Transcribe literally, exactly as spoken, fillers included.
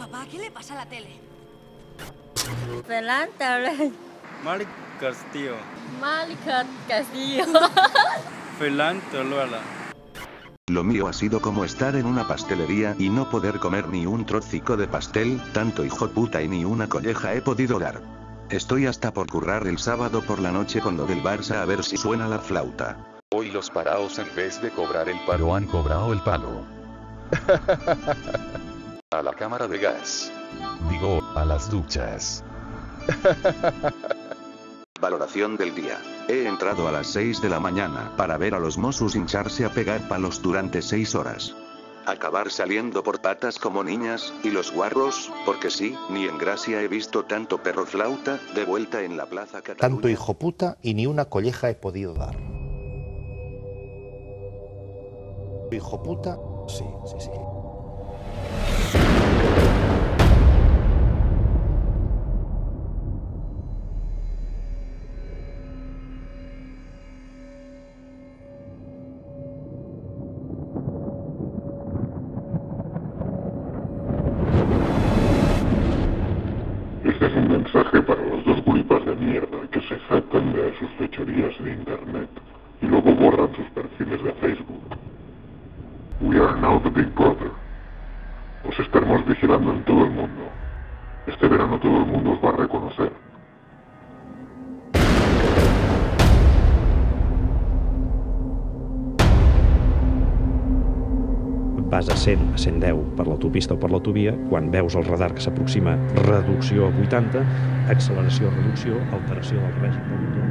Papá, ¿qué le pasa a la tele? Ferran Torres. Malik Castillo. Malik Castillo. Ferran Torres. Lo mío ha sido como estar en una pastelería y no poder comer ni un trocico de pastel, tanto hijo puta y ni una colleja he podido dar. Estoy hasta por currar el sábado por la noche con lo del Barça a ver si suena la flauta. Hoy los paraos en vez de cobrar el paro han cobrado el palo. A la cámara de gas. Digo, a las duchas. Valoración del día. He entrado a las seis de la mañana para ver a los Mossos hincharse a pegar palos durante seis horas. Acabar saliendo por patas como niñas, y los guarros, porque sí, ni en Gracia he visto tanto perro flauta, de vuelta en la plaza Cataluña. Tanto hijo puta y ni una colleja he podido dar. Hijo puta, sí, sí, sí. Este es un mensaje para los dos guripas de mierda que se jactan de sus fechorías de internet y luego borran sus perfiles de Facebook. We are now the Big Brother. Os estaremos vigilando en todo el mundo. Este verano todo el mundo os va a reconocer. Vas a cent, a cent deu per l'autopista o per l'autovia, quan veus el radar que s'aproxima, reducció a vuitanta, acceleració, reducció, alteració del règim del motor.